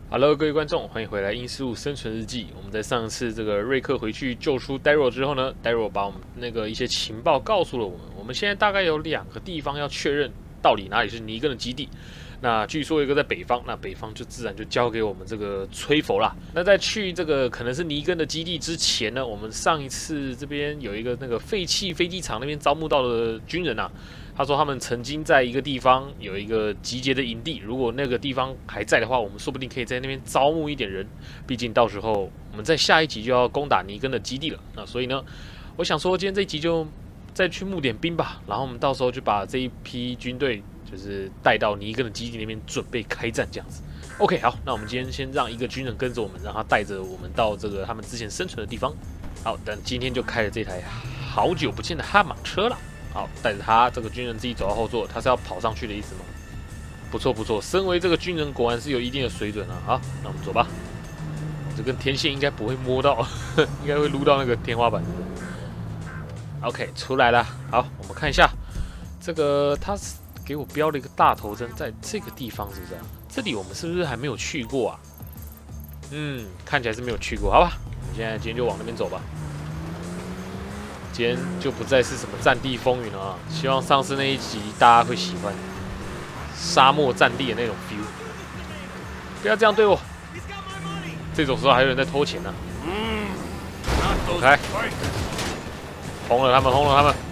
Hello，各位观众，欢迎回来《英斯路生存日记》。我们在上次这个瑞克回去救出 Daryl 之后呢，Daryl 把我们那个一些情报告诉了我们。我们现在大概有2个地方要确认到底哪里是尼根的基地。那据说有一个在北方，那北方就自然就交给我们这个崔佛啦。那在去这个可能是尼根的基地之前呢，我们上一次这边有一个那个废弃飞机场那边招募到的军人啊。他说他们曾经在一个地方有一个集结的营地，如果那个地方还在的话，我们说不定可以在那边招募一点人。毕竟到时候我们在下一集就要攻打尼根的基地了。那所以呢，我想说今天这一集就再去募点兵吧，然后我们到时候就把这一批军队就是带到尼根的基地那边准备开战这样子。OK， 好，那我们今天先让一个军人跟着我们，让他带着我们到这个他们之前生存的地方。好，但今天就开了这台好久不见的悍马车了。好，带着他这个军人自己走到后座，他是要跑上去的意思吗？不错不错，身为这个军人果然是有一定的水准啊。好，那我们走吧。这根天线应该不会摸到，应该会撸到那个天花板。OK， 出来了。好，我们看一下这个，他给我标了一个大头针，在这个地方是不是啊？这里我们是不是还没有去过啊？看起来是没有去过。好吧，我们今天就往那边走吧。今天就不再是什么战地风云了啊！希望上次那一集大家会喜欢沙漠战地的那种 feel。不要这样对我！这种时候还有人在偷钱呢。走开！轰了他们，轰了他们！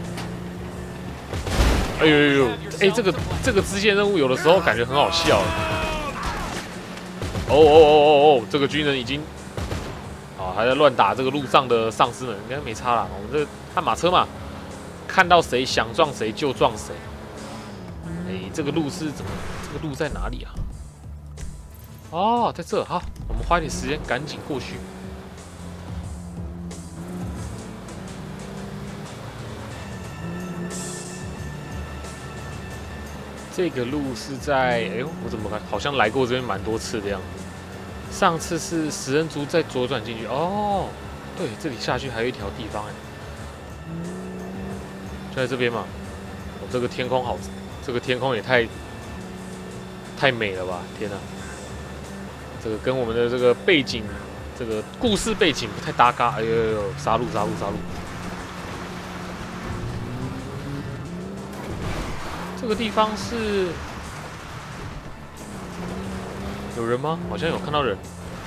哎呦呦呦！哎，这个支线任务有的时候感觉很好笑。哦！这个军人已经。还在乱打这个路上的丧尸们，应该没差啦。我们这悍马车嘛，看到谁想撞谁就撞谁。哎，这个路是怎么？这个路在哪里啊？哦，在这。好，我们花一点时间赶紧过去。这个路是在……哎呦，我怎么好像来过这边蛮多次的样子。上次是食人族再左转进去哦，对，这里下去还有一条地方哎，就在这边嘛。哦，这个天空好，这个天空也太美了吧！天哪，这个跟我们的这个背景，这个故事背景不太搭嘎。哎呦，杀戮！这个地方是。有人吗？好像有看到人。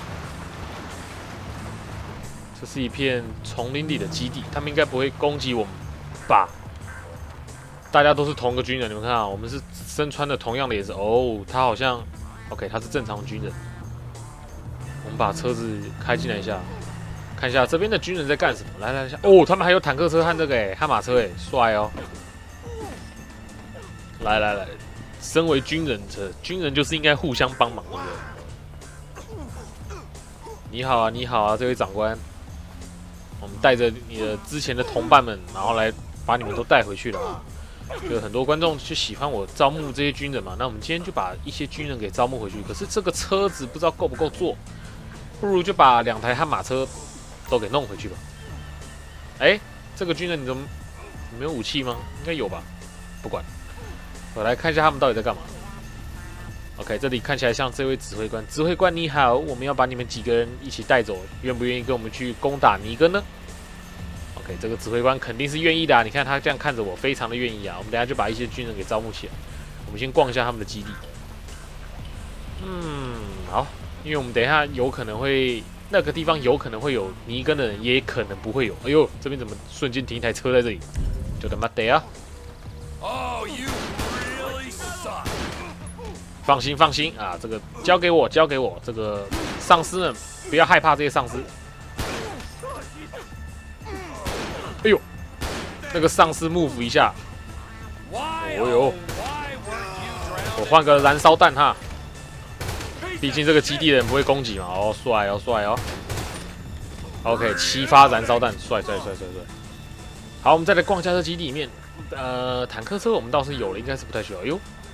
这是一片丛林里的基地，他们应该不会攻击我们吧？大家都是同个军人，你们看啊，我们是身穿的同样的颜色。哦，他好像 ，OK， 他是正常军人。我们把车子开进来一下，看一下这边的军人在干什么。来，哦，他们还有坦克车和这个悍马车，帅哦！来。身为军人，军人就是应该互相帮忙，对不对？你好啊，这位长官，我们带着你的之前的同伴们，然后来把你们都带回去了啊。就很多观众就喜欢我招募这些军人嘛，那我们今天就把一些军人给招募回去。可是这个车子不知道够不够坐，不如就把2台悍马车都给弄回去吧。哎，这个军人你怎么没有武器吗？应该有吧？不管。我来看一下他们到底在干嘛。OK， 这里看起来像这位指挥官。指挥官你好，我们要把你们几个人一起带走，愿不愿意跟我们去攻打尼根呢 ？OK， 这个指挥官肯定是愿意的啊！你看他这样看着我，非常的愿意啊。我们等一下就把一些军人给招募起来。我们先逛一下他们的基地。好，因为我们等一下有可能会那个地方有可能会有尼根的人，也可能不会有。哎呦，这边怎么瞬间停一台车在这里？就他妈得啊！放心啊！这个交给我，这个丧尸们不要害怕这些丧尸。哎呦，那个丧尸move一下，哦呦，我换个燃烧弹哈，毕竟这个基地的人不会攻击嘛。哦，帅哦。OK， 7发燃烧弹，帅。好，我们再来逛一下这基地里面。坦克车我们倒是有了，应该是不太需要。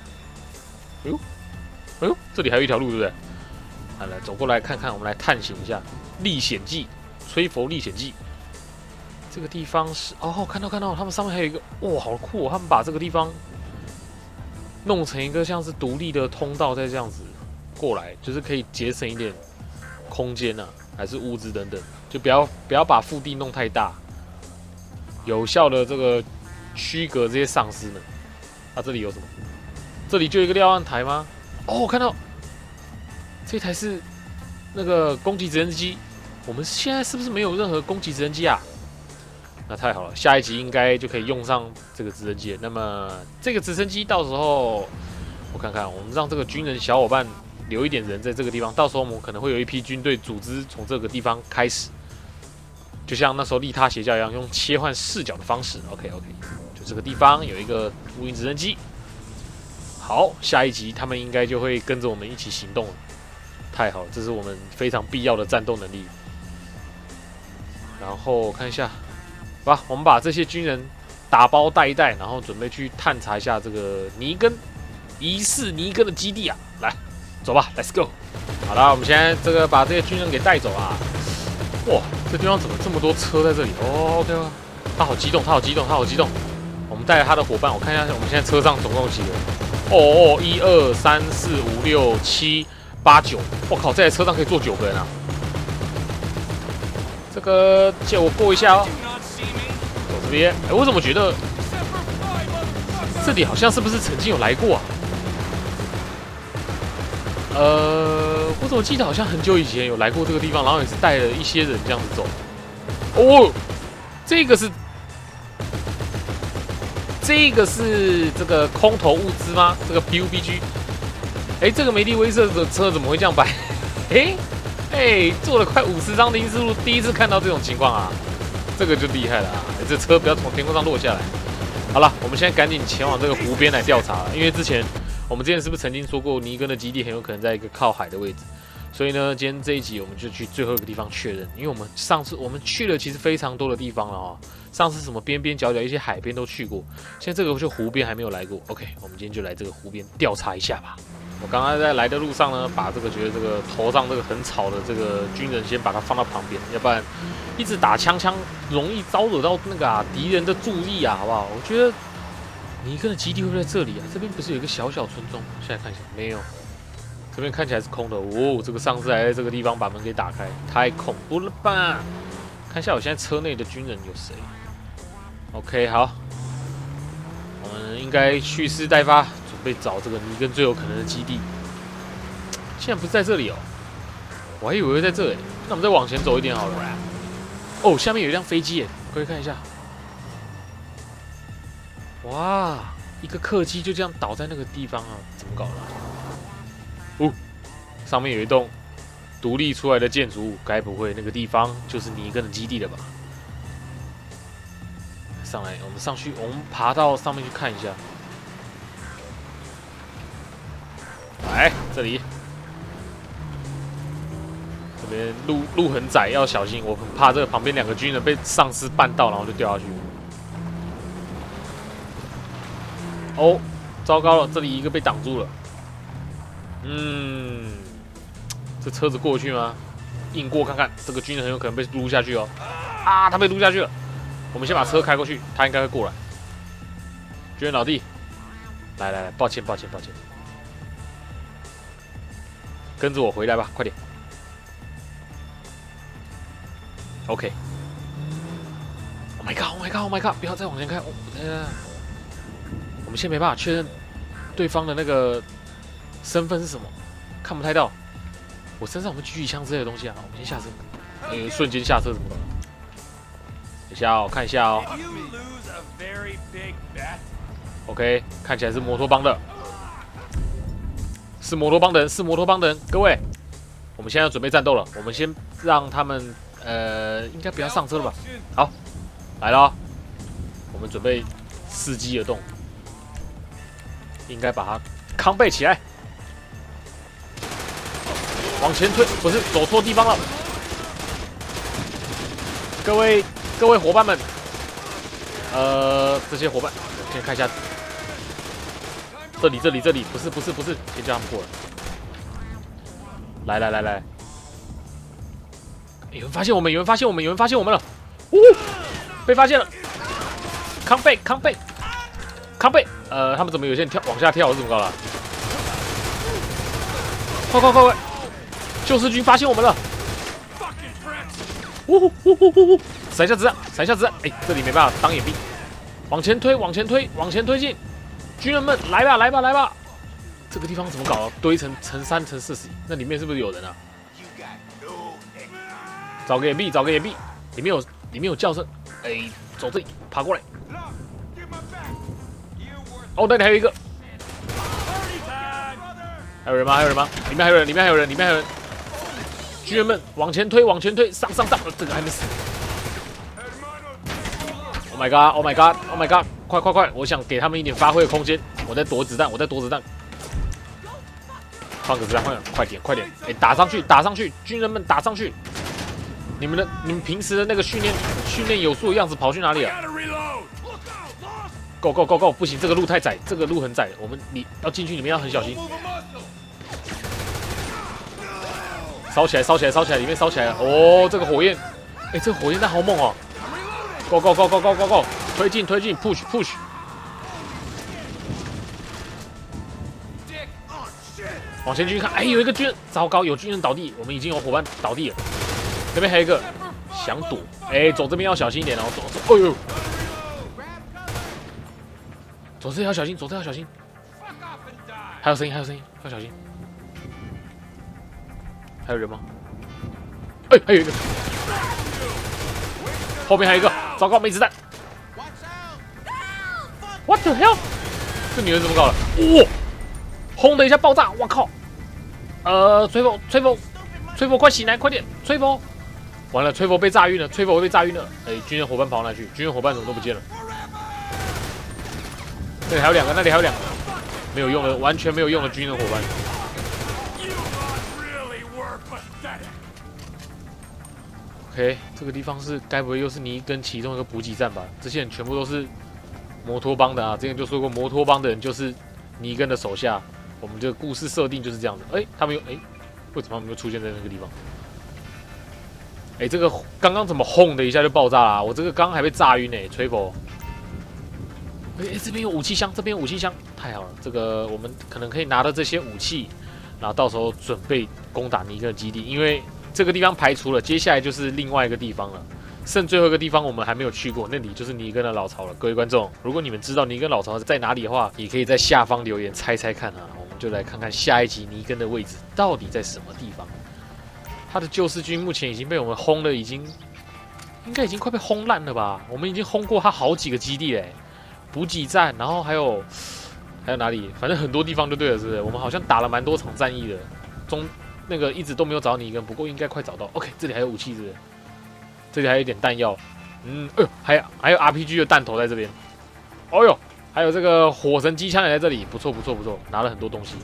哎呦，这里还有一条路，对不对？来，走过来看看，我们来探险一下历险记，崔佛历险记。这个地方是看到，他们上面还有一个，哇，好酷哦！他们把这个地方弄成一个像是独立的通道，再这样子过来，就是可以节省一点空间啊，还是物资等等，就不要把腹地弄太大，有效的这个区隔这些丧尸们。啊，这里有什么？这里就有一个瞭望台吗？哦，我看到这台是那个攻击直升机。我们现在是不是没有任何攻击直升机啊？那太好了，下一集应该就可以用上这个直升机了。那么这个直升机到时候我看看，我们让这个军人小伙伴留一点人在这个地方，到时候我们可能会有一批军队组织从这个地方开始，就像那时候利他邪教一样，用切换视角的方式。OK， 就这个地方有一个无影直升机。好，下一集他们应该就会跟着我们一起行动了。太好了，这是我们非常必要的战斗能力。然后看一下。吧，我们把这些军人打包带一带，然后准备去探查一下这个疑似尼根的基地啊！来，走吧 ，Let's go！ 好了，我们现在这个把这些军人给带走啊！哇，这地方怎么这么多车在这里？哦 ，OK 吗？他好激动，他好激动，他好激动！我们带着他的伙伴，我看一下我们现在车上总共有几个人？哦，1、2、3、4、5、6、7、8、9！我靠，这台车上可以坐9个人啊！这个借我过一下哦。这边，我怎么觉得这里好像是不是曾经有来过啊？我怎么记得好像很久以前有来过这个地方，然后也是带了一些人这样子走。哦，这个是这个空投物资吗？这个 PUBG？ 这个梅利威瑟的车怎么会这样摆？做了快50张的因斯路，第一次看到这种情况啊！这个就厉害了啊！这车不要从天空上落下来。好了，我们现在赶紧前往这个湖边来调查了，因为我们之前是不是曾经说过尼根的基地很有可能在一个靠海的位置？所以呢，今天这一集我们就去最后一个地方确认，因为我们上次我们去了其实非常多的地方了哦，上次什么边边角角一些海边都去过，现在这个就湖边还没有来过。OK， 我们今天就来这个湖边调查一下吧。我刚刚在来的路上呢，把觉得这个头上这个很吵的这个军人先把它放到旁边，要不然一直打枪容易招惹到那个敌人的注意啊，好不好？我觉得尼根的基地会不会在这里啊？这边不是有一个小小村庄？现在看一下，没有，这边看起来是空的。哦，这个丧尸还在这个地方把门给打开，太恐怖了吧？看一下我现在车内的军人有谁 ？OK， 好，我们应该蓄势待发。准备找这个尼根最有可能的基地，竟然不是在这里哦，我还以为会在这里。那我们再往前走一点好了。哦，下面有一辆飞机耶，可以看一下。哇，一个客机就这样倒在那个地方啊，怎么搞的？哦，上面有一栋独立出来的建筑物，该不会那个地方就是尼根的基地了吧？上来，我们上去，我们爬到上面去看一下。来这里，这边路很窄，要小心。我很怕这个旁边2个军人被丧尸绊到，然后就掉下去。哦，糟糕了，这里一个被挡住了。这车子过去吗？硬过看看，这个军人很有可能被撸下去哦。啊，他被撸下去了。我们先把车开过去，他应该会过来。军人老弟，来，抱歉。跟着我回来吧，快点。OK。Oh my god！ 不要再往前开。我们现在没办法确认对方的那个身份是什么，看不太到。我身上有没有狙击枪之类的东西啊？我们先下车。瞬间下车怎么搞？等一下哦，看一下哦。OK， 看起来是摩托帮的。是摩托帮的人，各位，我们现在要准备战斗了。我们先让他们，应该不要上车了吧？好，来了，我们准备伺机而动，应该把它康备起来，往前推，不是走错地方了。各位伙伴们，这些伙伴，先看一下。这里，不是，先叫他们过来。来，有人发现我们了！被发现了！康贝！他们怎么有些人往下跳？是怎么搞的？ 快！救世军发现我们了！闪一下子弹！哎，这里没办法当掩蔽，往前推进！军人们，来吧！这个地方怎么搞啊？堆成3乘40，那里面是不是有人啊？找个掩蔽，里面有叫声。哎，走这里，爬过来。哦，那里还有一个。还有人吗？里面还有人！军人们往前推，上！这个还没死。Oh my god！ 快！我想给他们一点发挥的空间。我在躲子弹。换个子弹，快点！哎，打上去！军人们打上去！你们平时的那个训练有素的样子跑去哪里了 ？Go！ 不行，这个路太窄，这个路很窄。你要进去，你们要很小心。烧起来！里面烧起来了！哦，这个火焰，哎，这个火焰弹好猛哦 ！Go！ 推进 ，push！ 往前继续看，哎，有一个军人，糟糕，有军人倒地，我们已经有伙伴倒地了。这边还有一个想躲，哎，走这边要小心一点哦，走，哎呦，走这要小心，还有声音，要小心。还有人吗？哎，还有一个，后面还有一个，糟糕，没子弹。What the hell？ 这女人怎么搞的？哇！轰的一下爆炸，我靠！吹风，快醒来，快点！吹风，完了，吹风被炸晕了，哎，军人伙伴跑哪去？军人伙伴怎么都不见了？那里还有两个，没有用的，完全没有用的军人伙伴。OK， 这个地方是该不会又是尼根其中一个补给站吧？这些人全部都是摩托帮的啊！之前就说过，摩托帮的人就是尼根的手下。我们这个故事设定就是这样的。哎，他们又为什么他们又出现在那个地方？哎，这个刚刚怎么轰的一下就爆炸啦？我这个刚刚还被炸晕呢，吹佛。哎，这边有武器箱，太好了！这个我们可能可以拿到这些武器，然后到时候准备攻打尼根的基地，因为这个地方排除了，接下来就是另外一个地方了。剩最后一个地方我们还没有去过，那里就是尼根的老巢了。各位观众，如果你们知道尼根老巢在哪里的话，也可以在下方留言猜看啊。我们就来看看下一集尼根的位置到底在什么地方。他的救世军目前已经被我们轰了，应该已经快被轰烂了吧？我们已经轰过他好几个基地嘞，补给站，然后还有哪里？反正很多地方就对了，是不是？我们好像打了蛮多场战役的，那个一直都没有找到尼根，不过应该快找到。OK， 这里还有武器，是不是？这里还有一点弹药，还有 RPG 的弹头在这边，哦呦，还有这个火神机枪也在这里，不错，拿了很多东西。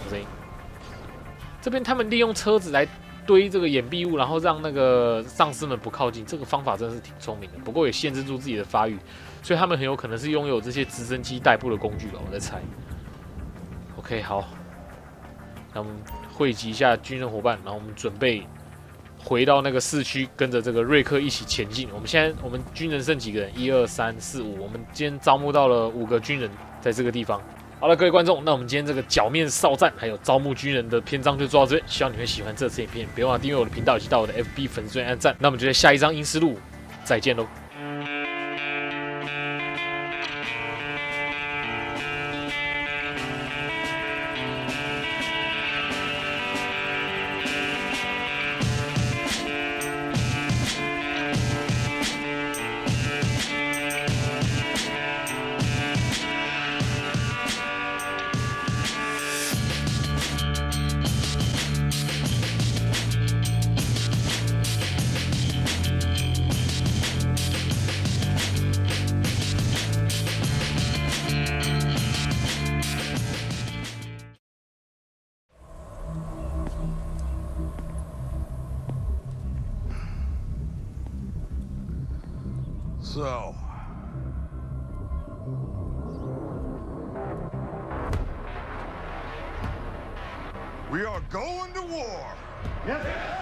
这边他们利用车子来堆这个掩蔽物，然后让那个丧尸们不靠近，这个方法真的是挺聪明的，不过也限制住自己的发育，所以他们很有可能是拥有这些直升机代步的工具吧，我在猜。OK， 好，那我们汇集一下军人伙伴，然后我们准备回到那个市区，跟着这个瑞克一起前进。我们军人剩几个人？1、2、3、4、5。我们今天招募到了5个军人，在这个地方。好了，各位观众，那我们今天这个剿灭哨战还有招募军人的篇章就做到这边，希望你会喜欢这次影片，别忘了订阅我的频道以及到我的 FB 粉丝专页按赞。那我们就在下一章阴尸路再见喽。 So, we are going to war. Yes.